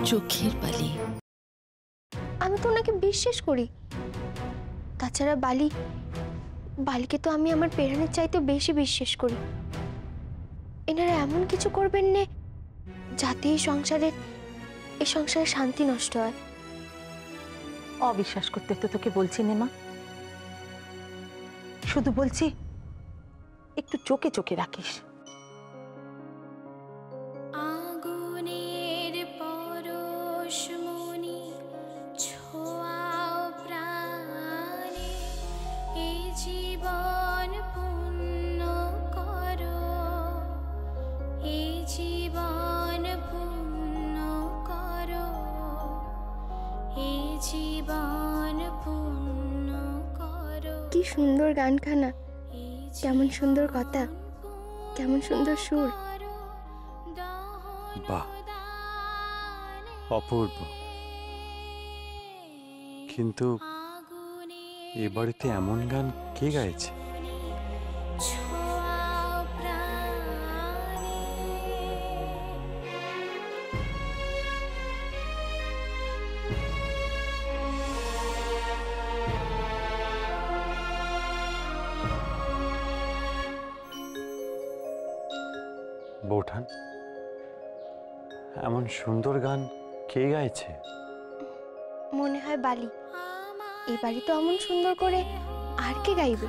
চোখের বালি। আমি তো ওনাকে বিশ্বাস করি। তাছাড়া বালিকে তো আমি আমার পেরানের চাইতে বেশি বিশ্বাস করি। এনারা এমন কিছু করবেন না যাতে এই সংসারে শান্তি নষ্ট হয়। অবিশ্বাস করতে তো তোকে বলছি না মা, শুধু বলছি একটু চোখে চোখে রাখিস। কি সুন্দর গানখানা, কেমন সুন্দর কথা, কেমন সুন্দর সুর। বাহ, অপূর্ব। কিন্তু এ বাড়িতে এমন গান কে গাইছে? বৌঠান, এমন সুন্দর গান কে গাইছে? মনে হয় বালি। এই বাড়ি তো এমন সুন্দর করে আর কে গাইবে?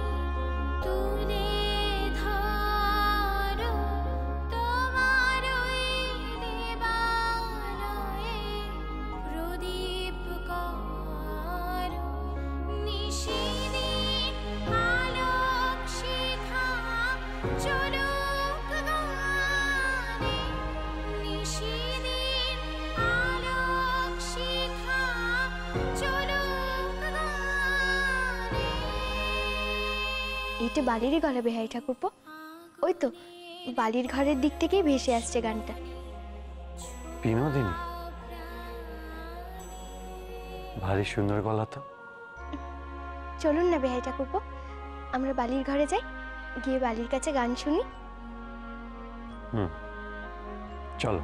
এটা বালিরই গলা বেহাই ঠাকুরপো। ওই তো বালির ঘরের দিক থেকেই ভেসে আসছে গানটা। বিনোদিনী, ভারী সুন্দর গলা তো। চলুন না বেহাই ঠাকুরপো, আমরা বালির ঘরে যাই, গিয়ে বালির কাছে গান শুনি। চলো।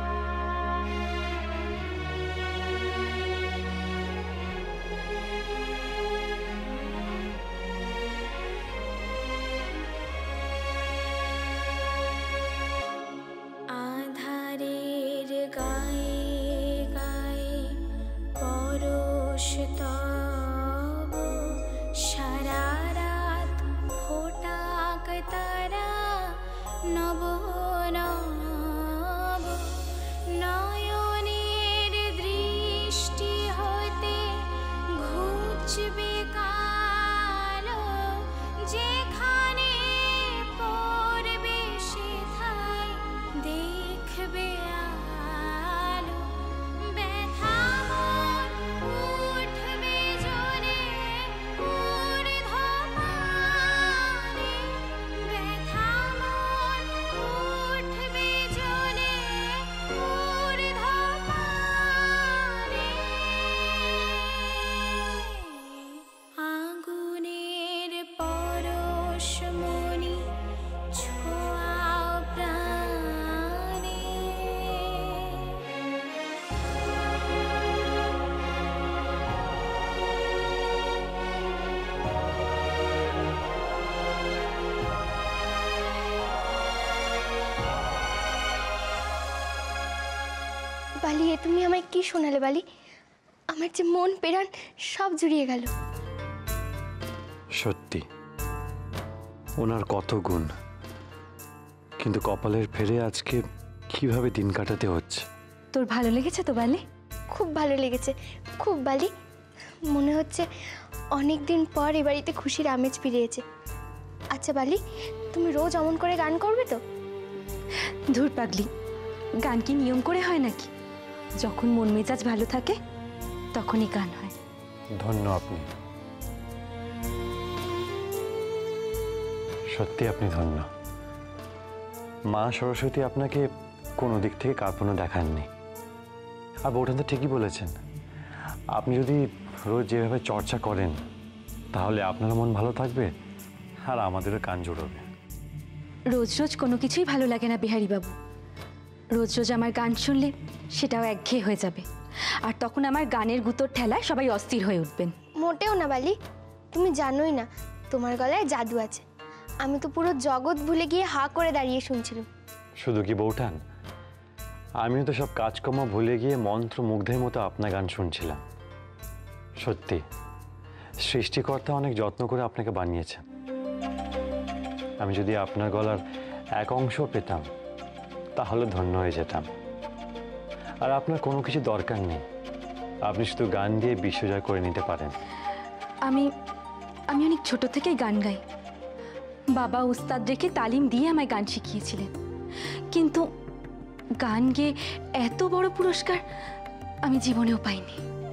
বালি, এ তুমি আমায় কি শোনালে বালি? আমার যে মন পেরান সব জুড়িয়ে গেল। সত্যি ওনার কত গুণ, কিন্তু কপালের ফেরে আজকে কিভাবে দিন কাটাতে হচ্ছে। তোর ভালো লেগেছে তো বালি? খুব ভালো লেগেছে, খুব বালি। মনে হচ্ছে অনেক দিন পর এ বাড়িতে খুশির আমেজ ফিরিয়েছে। আচ্ছা বালি, তুমি রোজ অমন করে গান করবে তো? ধুর পাগলি, গান কি নিয়ম করে হয় নাকি? যখন মন মেজাজ ভালো থাকে তখনই গান হয়। ধন্য আপনি, সত্যি আপনি ধন্য। মা সরস্বতী আপনাকে কোনো দিক থেকে কার্পণ্য দেখাননি। আর বৌঠান তো ঠিকই বলেছেন, আপনি যদি রোজ যেভাবে চর্চা করেন তাহলে আপনার মন ভালো থাকবে আর আমাদেরও কান জুড়বে। রোজ রোজ কোনো কিছুই ভালো লাগে না বিহারী বাবু। রোজ রোজ আমার গান শুনলে সেটাও একঘেয়ে হয়ে যাবে, আর তখন আমার গানের গুতোর ঠেলায় সবাই অস্থির হয়ে উঠবেন। মোটেও না বালি, তুমি জানোই না তোমার গলায় জাদু আছে। আমি তো পুরো জগৎ ভুলে গিয়ে হা করে দাঁড়িয়ে শুনছিলাম। শুধু কি বৌঠান, আমিও তো সব কাজকর্ম ভুলে গিয়ে মন্ত্রমুগ্ধের মতো আপনার গান শুনছিলাম। সত্যি সৃষ্টিকর্তা অনেক যত্ন করে আপনাকে বানিয়েছেন। আমি যদি আপনার গলার এক অংশ পেতাম তাহলে ধন্য হয়ে যেতাম। আর আপনার কোনো কিছু দরকার নেই, আপনি শুধু গান দিয়ে বিশ্বজয় করে নিতে পারেন। আমি আমি অনেক ছোট থেকেই গান গাই। বাবা উস্তাদ রেখে তালিম দিয়ে আমায় গান শিখিয়েছিলেন, কিন্তু গান গেয়ে এত বড় পুরস্কার আমি জীবনেও পাইনি।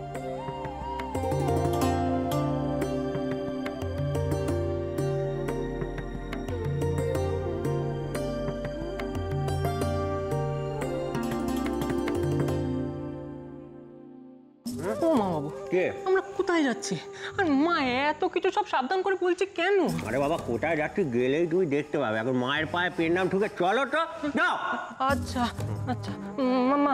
ও মা বাবু, কে? আমরা কোথায় যাচ্ছি? আর মা এত কিছু সব সাবধান করে বলছে কেন? আরে বাবা, কোথায় যাচ্ছি গেলেই তুমি দেখতে পাবে। এখন মায়ের পায়ে পেন নাম ঠুকে চলো তো, যাও। আচ্ছা আচ্ছা মামা।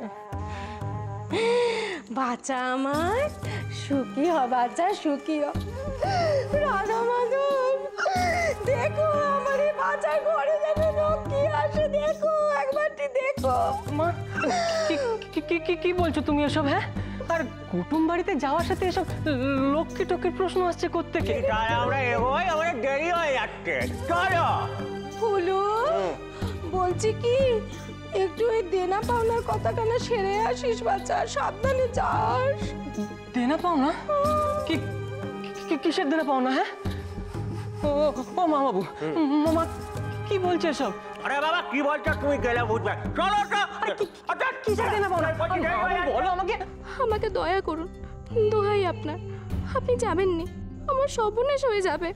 বাচ্চা আমার সুখী হ, বাচ্চা সুখী হ। রাধা মাধব, দেখো আমার এই বাচ্চা ঘরে যেন লক্ষ্মী আসে, দেখো একবারটি দেখো। মা কি বলছো তুমি এসব? হ্যাঁ, আর কুটুম বাড়িতে যাওয়ার সাথে এসব লক্ষ্মী টক্কির প্রশ্ন আসছে কোত্থেকে? তাই আমরা এগোই, আমাদের দেরি হয়ে যাচ্ছে, চলো। ফুলু, বলছি কি একটু এই দেনা পাওনার কথাটা না সেরে আসিস বাচ্চা, সাবধানে যাস। দেনা পাও না? কিসের দেনা পাও না? হ্যাঁ, ও মা বাবু, মামা কি বলছে এসব? আরে বাবা, কি বলছো তুমি? গেলে বুঝবে, চলো তো। কিসের দেনা পাও না? বলো আমাকে। আমাকে দয়া করুন, দোহাই আপনার, আপনি যাবেন নি, আমার সর্বনাশ হয়ে যাবে।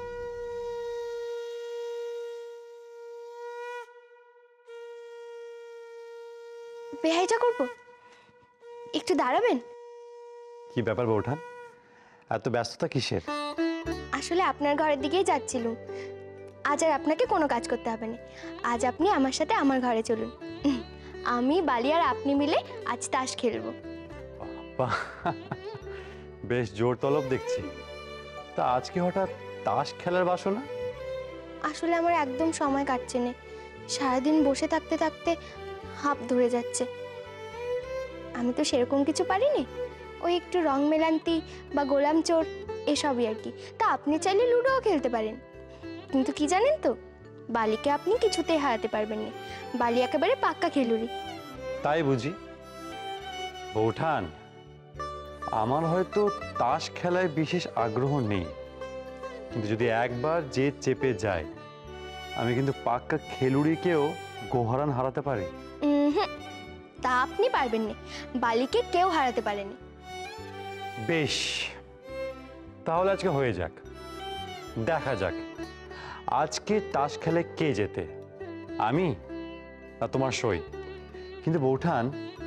বেহাইটা করবো, একটু দাঁড়াবেন? কি ব্যাপার বৌঠান, এত ব্যস্ততা কিসের? আসলে আপনার ঘরের দিকেই যাচ্ছিলুম। আজ আর আপনাকে কোনো কাজ করতে হবে না। আজ আপনি আমার সাথে আমার ঘরে চলুন। আমি বালি আর আপনি মিলে আজ তাস খেলবো। বাহ, বেশ জোর তলব দেখছি। তা আজকে হঠাৎ তাস খেলার বাসনা? আসলে আমার একদম সময় কাটছে না, সারাদিন বসে থাকতে থাকতে হাঁপ ধরে যাচ্ছে। আমি তো সেরকম কিছু পারিনি, ওই একটু রং মেলান্তি বা গোলাম চোর এসবই আর কি। তা আপনি চাইলে লুডোও খেলতে পারেন, কিন্তু কি জানেন তো, বালিকে আপনি কিছুতেই হারাতে পারবেন না। বালি একেবারে পাক্কা খেলুড়ি। তাই বুঝি? বৌঠান, আমার হয়তো তাস খেলায় বিশেষ আগ্রহ নেই, কিন্তু যদি একবার জেদ চেপে যায়, আমি কিন্তু পাক্কা খেলুড়িকেও গোহারান হারাতে পারি। হুম, তা আপনি পারবেন না, বালিকে কেউ হারাতে পারেনি। বেশ, তাহলে আজকে হয়ে যাক, দেখা যাক আজকে তাস খেলে কে জেতে, আমি না তোমার সই। কিন্তু বৌঠান,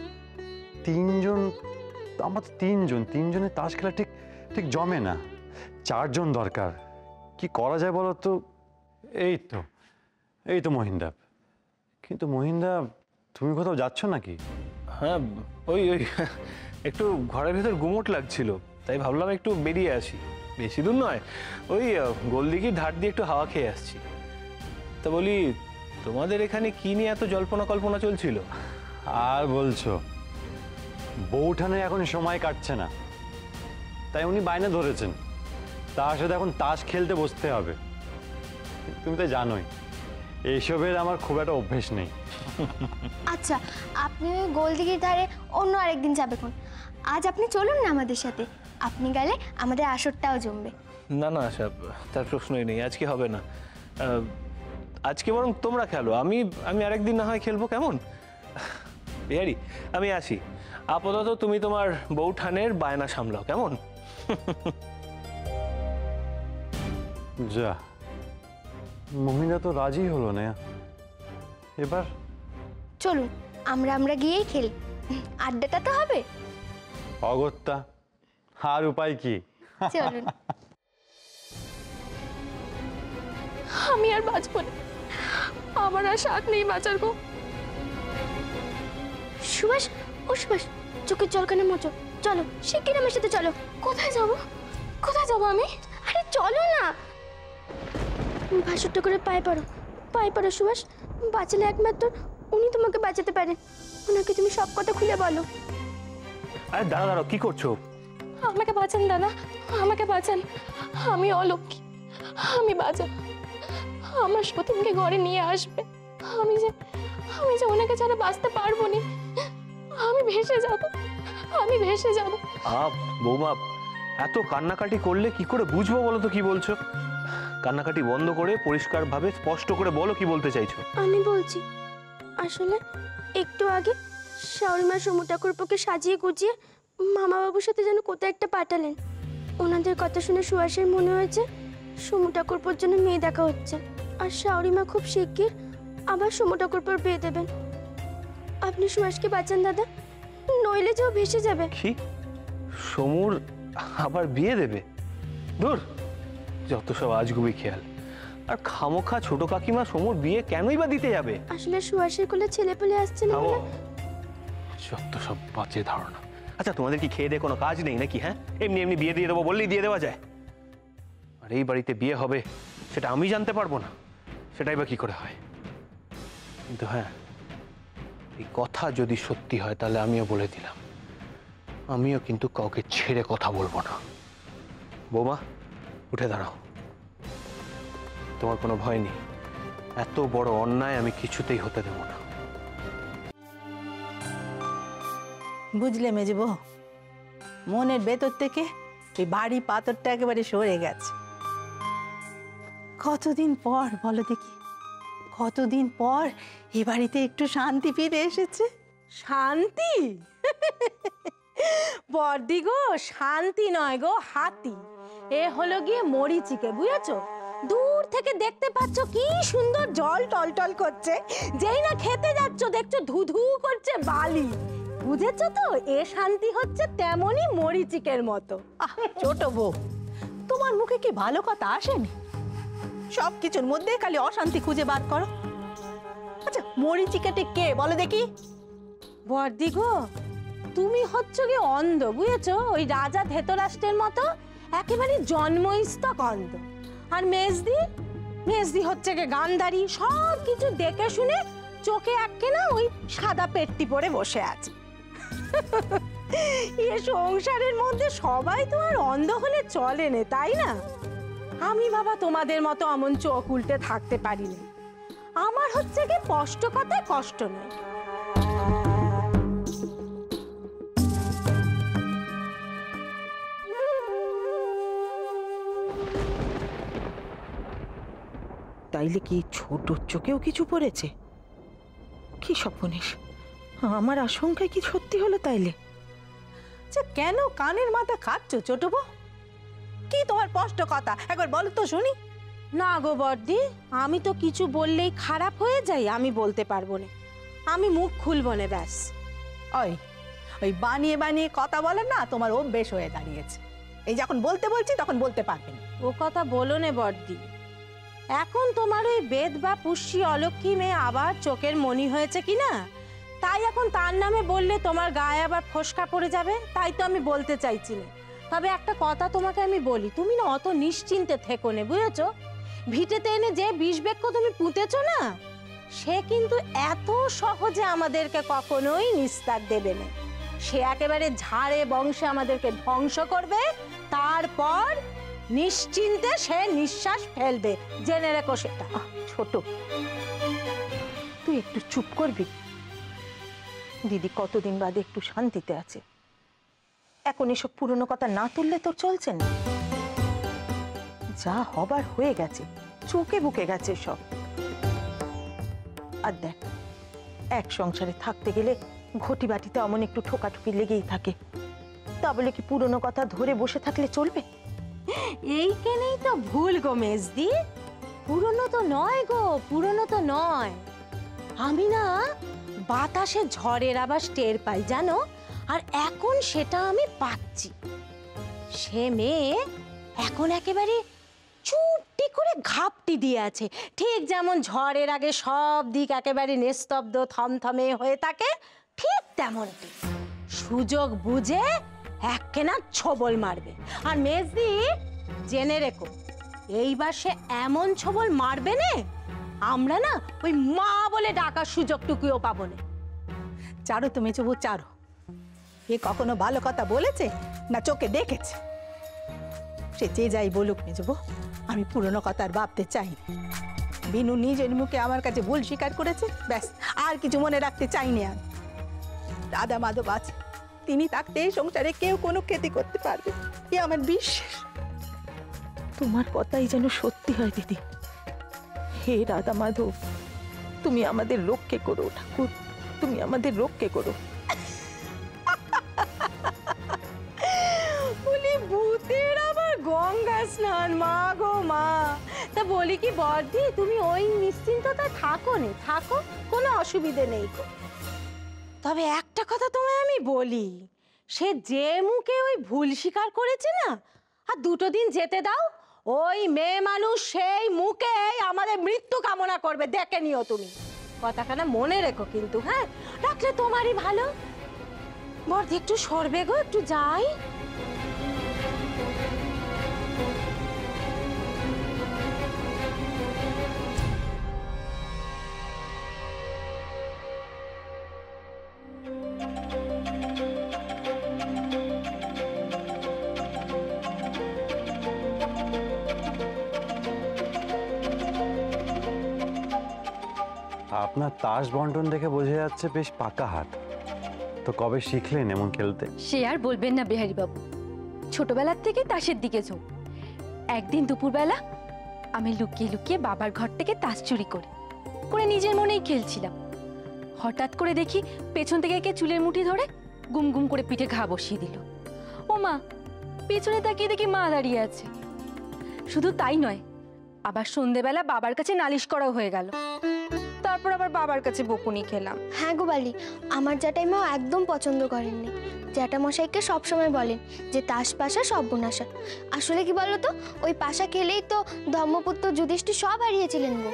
আমরা তো তিনজনে তাস খেলা ঠিক ঠিক জমে না, চারজন দরকার। কি করা যায় বলো তো? এই তো মহিন্দা। কিন্তু মহিন্দা, তুমি কোথাও যাচ্ছ নাকি? হ্যাঁ, ওই একটু ঘরের ভেতর গুমোট লাগছিল, তাই ভাবলাম একটু বেরিয়ে আসি। বেশি দূর নয়, ওই গোলদিঘির ধার দিয়ে একটু হাওয়া খেয়ে আসছি। তা বলি, তোমাদের এখানে কি নিয়ে এত জল্পনা কল্পনা চলছিল? আর বলছো, বৌঠানের এখন সময় কাটছে না, তাই উনি বায়না ধরেছেন তার সাথে এখন তাস খেলতে বসতে হবে। তুমি তো জানোই এইসবের আমার খুব একটা অভ্যেস নেই। আচ্ছা, আপনি ওই গোলদিঘির ধারে অন্য আরেকদিন যাবে কোন, আজ আপনি চলুন না আমাদের সাথে। আপনি গেলে আমাদের আসরটাও জমবে। না না, সব তার প্রশ্নই নেই, আজকে হবে না। আজকে বরং তোমরা খেলো, আমি আরেকদিন না হয় খেলবো, কেমন? বিহারি, আমি আসি। আপাতত তুমি তোমার বৌঠানের বায়না সামলাও, কেমন? যা, মহিলা তো রাজি হলো না। এবার চলুন, আমরা গিয়েই খেলি, আড্ডাটা তো হবে। অগত্যা, আর উপায় কি? চলুন। আমি আর বাঁচব না, আমার আর সাথ নেই বাঁচার গো। সুভাষ, ও সুভাষ, চোখের জল কেন মোচো, চলো শিগগির আমার সাথে চলো। কোথায় যাব? কোথায় যাব আমি? আরে চলো না, ভাসুরটা করে পায়ে পড়ো সুভাষ, বাঁচালে একমাত্র উনি তোমাকে বাঁচাতে পারেন, ওনাকে তুমি সব কথা খুলে বলো। আরে দাঁড়া দাঁড়া, কি করছো? আমাকে বাঁচান দাদা, আমাকে বাঁচান, আমি অলক্ষী, আমি বাঁচান, আমার সতীনকে ঘরে নিয়ে আসবে। আমি যে ওনাকে ছাড়া বাঁচতে পারবো না, আমি ভেসে যাব। বৌমা, এত কান্নাকাটি করলে কি করে বুঝবো বলো তো কি বলছো? কান্নাকাটি বন্ধ করে পরিষ্কারভাবে স্পষ্ট করে বলো কি বলতে চাইছো। আমি বলছি, আসলে একটু আগে শাওরিমা সমু ঠাকুরপোকে সাজিয়ে গুজিয়ে মামা বাবুর সাথে যেন কোথাও একটা পাঠালেন। ওনাদের কথা শুনে সুহাসের মনে হয়েছে সমু ঠাকুরপোর জন্য মেয়ে দেখা হচ্ছে, আর শাওরিমা খুব শিগগির আবার সমু ঠাকুরপোর বিয়ে দেবেন। আপনি সুহাসকে বাঁচান দাদা, নইলে যে ও ভেসে যাবে। কি? সমুর আবার বিয়ে দেবে? দূর, যত সব আজগুবি খেয়াল। আর খামোখা ছোট কাকিমা সমুর বিয়ে কেনই বা দিতে যাবে? আসলে সুহাসের কোলে ছেলে পেলে আসছে না বলে। যত সব বাজে ধারণা। আচ্ছা, তোমাদের কি খেয়ে দিয়ে কোনো কাজ নেই নাকি? হ্যাঁ, এমনি এমনি বিয়ে দিয়ে দেবো বললেই দিয়ে দেওয়া যায়? আর এই বাড়িতে বিয়ে হবে সেটা আমি জানতে পারবো না, সেটাই বা কি করে হয়? কিন্তু হ্যাঁ, এই কথা যদি সত্যি হয় তাহলে আমিও বলে দিলাম, আমিও কিন্তু কাউকে ছেড়ে কথা বলবো না। বৌমা, উঠে দাঁড়াও, তোমার কোনো ভয় নেই, এত বড় অন্যায় আমি কিছুতেই হতে দেব না। বুঝলে মেজবো, মনের ভেতর থেকে এই বাড়ি পাথরটা একেবারে সরে গেছে। কতদিন পর বলো দেখি, কতদিন পর এ বাড়িতে একটু শান্তি ফিরে এসেছে। শান্তি? বর্দি গো, শান্তি নয় গো, হাতি। এ হলো গিয়ে মরিচিকে, বুঝেছো? দূর থেকে দেখতে পাচ্ছ কি সুন্দর জল টলটল করছে, যেই না খেতে যাচ্ছ দেখছো ধুধু করছে বালি। বুঝেছো তো? এ শান্তি হচ্ছে তেমনই মরিচিকের মতো। ছোট বউ, তোমার মুখে কি ভালো কথা আসেনি? সব কিছুর মধ্যে খালি অশান্তি খুঁজে বার করো। আচ্ছা, মরিচিকাটি কে বলো দেখি? বর্দি গো, তুমি হচ্ছ গিয়ে অন্ধ, বুঝেছো? ওই রাজা ধৃতরাষ্ট্রের মতো একেবারে জন্মস্তক অন্ধ। আর মেজদি হচ্ছে গে গান্ধারী, সব কিছু দেখে শুনে চোখে আঁকে না ওই সাদা পেট্টি পরে বসে আছে। এ সংসারের মধ্যে সবাই তো আর অন্ধ হলে চলে না, তাই না? আমি বাবা তোমাদের মতো অমন চোখ উল্টে থাকতে পারি না। আমার হচ্ছে গিয়ে স্পষ্ট কথায় কষ্ট নয়। তাইলে কি ছোট চোখেও কিছু পড়েছে? কি স্বপ্নিস, আমার আশঙ্কায় কি সত্যি হলো তাইলে? আচ্ছা, কেন কানের মাথা খাচ্ছ ছোট বউ? কি তোমার স্পষ্ট কথা একবার বলো তো শুনি। না গো বর্দি, আমি তো কিছু বললেই খারাপ হয়ে যাই, আমি বলতে পারবো না, আমি মুখ খুলবো না, ব্যাস। ওই বানিয়ে বানিয়ে কথা বলে না তোমার অভ্যেস হয়ে দাঁড়িয়েছে। এই যখন বলতে বলছি তখন বলতে পারবেন। ও কথা বলো না বর্দি, এখন তোমার ওই বেদ বা পুষ্যি অলক্ষী মেয়ে আবার চোখের মনি হয়েছে কিনা, তাই এখন তার নামে বললে তোমার গায়ে আবার ফোসকা পড়ে যাবে, তাই তো আমি বলতে চাইছি না। তবে একটা কথা তোমাকে আমি বলি, তুমি না অত নিশ্চিন্তে থেকো না, বুঝেছো? ভিটেতে এনে যে বিষ বৃক্ষ তুমি পুঁতেছো না, সে কিন্তু এত সহজে আমাদেরকে কখনোই নিস্তার দেবে না। সে একেবারে ঝাড়ে বংশে আমাদেরকে ধ্বংস করবে, তারপর নিশ্চিন্তে সে নিঃশ্বাস ফেলবে, জেনে রেখো সেটা। ছোট, তুই একটু চুপ করবি? দিদি কতদিন বাদে একটু শান্তিতে আছে, এখন এসব পুরনো কথা না তুললে তোর চলছে না। যা হবার হয়ে গেছে, চোখে বুকে গেছে সব। আর দেখ, এক সংসারে থাকতে গেলে ঘটি বাটিতে অমন একটু ঠোকাঠুকি লেগেই থাকে, তা বলে কি পুরনো কথা ধরে বসে থাকলে চলবে? এইখানেই তো ভুল গো মেজদি, পুরনো তো নয় গো, পুরনো তো নয়। আমি না বাতাসে ঝড়ের আবার টের পাই, জানো? আর এখন সেটা আমি পাচ্ছি। সে মেয়ে এখন একেবারে চুপটি করে ঘাপটি দিয়ে আছে, ঠিক যেমন ঝড়ের আগে সব দিক একেবারে নিস্তব্ধ থমথমে হয়ে থাকে, ঠিক তেমনটি সুযোগ বুঝে একখানা ছবল মারবে। আর মেজদি জেনে রেখো, এইবার সে এমন ছবল মারবে না, আমরা না ওই মা বলে ডাকার সুযোগটুকুও পাবো না। চারো তুমি চুবু চারো, এ কখনো ভালো কথা বলেছে না চোখে দেখেছে? সে যে যাই বলুক মেজবো, আমি পুরনো কথা আর ভাবতে চাই না। বিনু নিজের মুখে আমার কাছে ভুল স্বীকার করেছে, ব্যাস, আর কিছু মনে রাখতে চাইনি আমি। রাধা মাধব আছে, তিনি থাকতে এই সংসারে কেউ কোনো ক্ষতি করতে পারবে, এ আমার বিশ্বাস। তোমার কথাই যেন সত্যি হয় দিদি। হে রাধা মাধব, তুমি আমাদের রক্ষে করো ঠাকুর, তুমি আমাদের রক্ষে করো। বলি ভূতের আবার গঙ্গা স্নান, মা গো মা। তা বলি কি বর্দি, তুমি ওই নিশ্চিন্ততায় থাকো নে, থাকো, কোনো অসুবিধে নেই গো। তবে একটা কথা তোমায় আমি বলি, সে যে মুখে ওই ভুল স্বীকার করেছে না, আর দুটো দিন যেতে দাও, ওই মেয়ে মানুষ সেই মুখে আমাদের মৃত্যু কামনা করবে, দেখে নিও তুমি। কথাখানা মনে রেখো কিন্তু, হ্যাঁ? রাখলে তোমারই ভালো। বর্দি একটু সরবে গো, একটু যাই। আপনার তাস বন্টন দেখে বোঝা যাচ্ছে বেশ পাকা হাত। তো কবে শিখলেন এমন খেলতে? সে আর বলবেন না বিহারী বাবু, ছোটবেলার থেকে তাসের দিকে ঝোঁক। একদিন দুপুরবেলা আমি লুকিয়ে লুকিয়ে বাবার ঘর থেকে তাস চুরি করে নিজের মনেই খেলছিলাম। হঠাৎ করে দেখি পেছন থেকে কে চুলের মুঠি ধরে গুম গুম করে পিঠে ঘা বসিয়ে দিল। ও মা! পেছনে তাকিয়ে দেখি মা দাঁড়িয়ে আছে। শুধু তাই নয়, আবার সন্ধেবেলা বাবার কাছে নালিশ করাও হয়ে গেল। তারপর আবার বাবার কাছে বকুনি খেলাম। হ্যাঁ গো বালি, আমার জ্যাঠাইমাও একদম পছন্দ করেননি। জ্যাঠামশাইকে সবসময় বলেন যে তাস পাশা সর্বনাশা। আসলে কি বলতো, ওই পাশা খেলেই তো ধর্মপুত্র যুধিষ্ঠির সব হারিয়েছিলেন গো।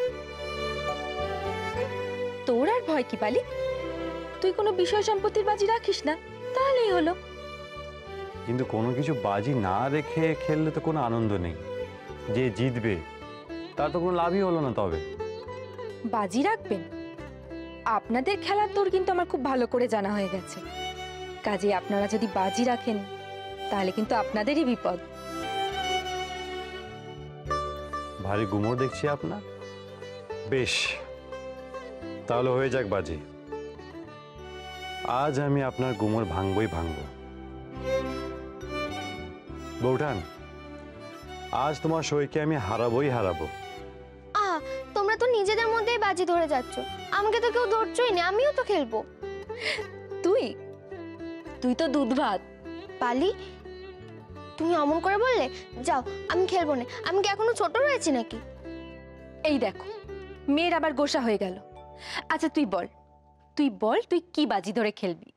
তোর আর ভয় কি বালি? তুই কোনো বিষয় সম্পত্তির বাজি রাখিস না, তাহলেই হলো। কিন্তু কোনো কিছু বাজি না রেখে খেললে তো কোনো আনন্দ নেই। যে জিতবে তার তো কোনো লাভই হলো না। তবে বাজি রাখবেন? আপনাদের খেলার তোর কিন্তু আমার খুব ভালো করে জানা হয়ে গেছে। কাজে আপনারা যদি বাজি রাখেন তাহলে কিন্তু আপনাদেরই বিপদ। ভারী গুমর দেখছি আপনার। বেশ, তাহলে হয়ে যাক বাজি। আজ আমি আপনার গুমর ভাঙবই ভাঙব। বৌঠান, আজ তোমার সইকে আমি হারাবই হারাবো। তোমরা তো নিজেদের মধ্যেই বাজি ধরে যাচ্ছ, আমাকে তো কেউ ধরছই না, আমিও তো খেলবো। তুই তুই তো দুধ ভাত। বালি, তুমি অমন করে বললে? যাও, আমি খেলবো না। আমি কি এখনো ছোট রয়েছি নাকি? এই দেখো, মেয়ের আবার গোসা হয়ে গেল। আচ্ছা তুই বল, তুই কি বাজি ধরে খেলবি?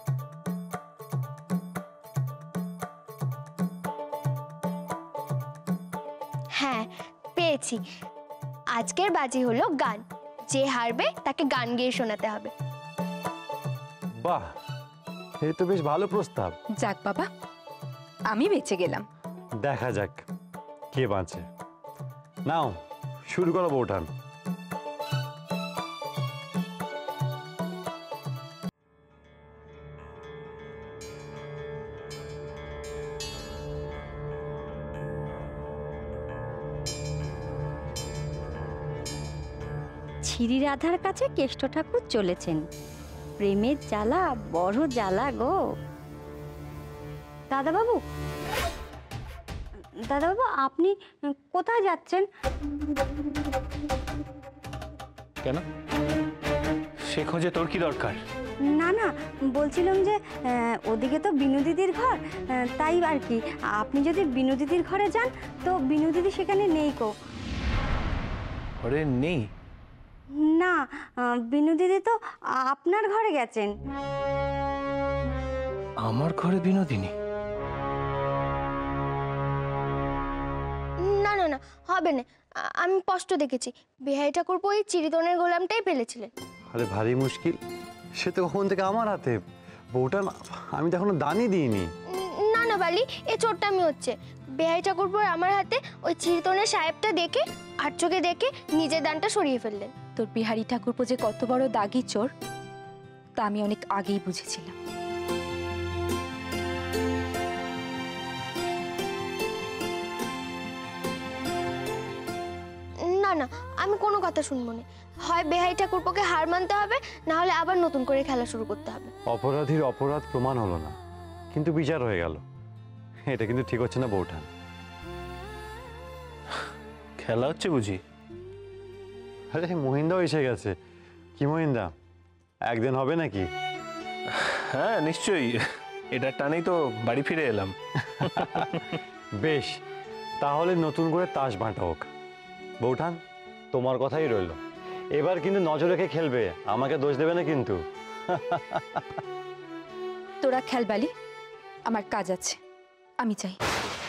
হ্যাঁ, পেয়েছি। আজকের বাজি হলো গান। যে হারবে তাকে গান গেয়ে শোনাতে হবে। বাহ, এই তো বেশ ভালো প্রস্তাব। যাক বাবা, আমি বেঁচে গেলাম। দেখা যাক কে বাঁচে। নাও শুরু করো বৌঠান। ছিরি রাধার কাছে কেষ্ট ঠাকুর চলেছেন। প্রেমের জ্বালা বড় জ্বালা গো। দাদাবাবু, দাদাবাবু, আপনি কোথায় যাচ্ছেন? কেন? সে খোঁজে তোর কি দরকার? না না, বলছিলাম যে ওদিকে তো বিনু দিদির ঘর, তাই আর কি। আপনি যদি বিনু দিদির ঘরে যান তো বিনু দিদি সেখানে নেই গো। ঘরে নেই? না, বিনু দিদি তো আপনার ঘরে গেছেন। আমার ঘরে বিনোদিনী? না না না, হবে না। আমি স্পষ্ট দেখেছি, বিহারী ঠাকুরপো ওই চিরিতনের গোলামটাই ফেলেছিলেন। আরে ভারী মুশকিল, সে তো কখন থেকে আমার হাতে। বউটা আমি তো এখনো দানই দিইনি। না না বালি, এই চোরটা আমি হচ্ছে বেহাই ঠাকুরপো আমার হাতে ওই চিরতনের সাহেবটা দেখে আর চোখে দেখে নিজের দানটা সরিয়ে ফেললেন। তোর বিহারি ঠাকুরপো যে কত বড় দাগি চোর তা আমি অনেক আগেই বুঝেছিলাম। না না, আমি কোনো কথা শুনবো না। হয় বেহাই ঠাকুরপোকে হার মানতে হবে, না হলে আবার নতুন করে খেলা শুরু করতে হবে। অপরাধীর অপরাধ প্রমাণ হলো না, কিন্তু বিচার হয়ে গেল। এটা কিন্তু ঠিক হচ্ছে না বউঠান। খেলা হচ্ছে বুঝি? আরে মহিন্দাও এসে গেছে। কি মহিন্দা, একদিন হবে নাকি? হ্যাঁ নিশ্চয়ই, এটার টানেই তো বাড়ি ফিরে এলাম। বেশ, তাহলে নতুন করে তাস বাঁটা হোক। বউঠান, তোমার কথাই রইল। এবার কিন্তু নজর রেখে খেলবে, আমাকে দোষ দেবে না কিন্তু। তোরা খেল বালি, আমার কাজ আছে, আমি চাই।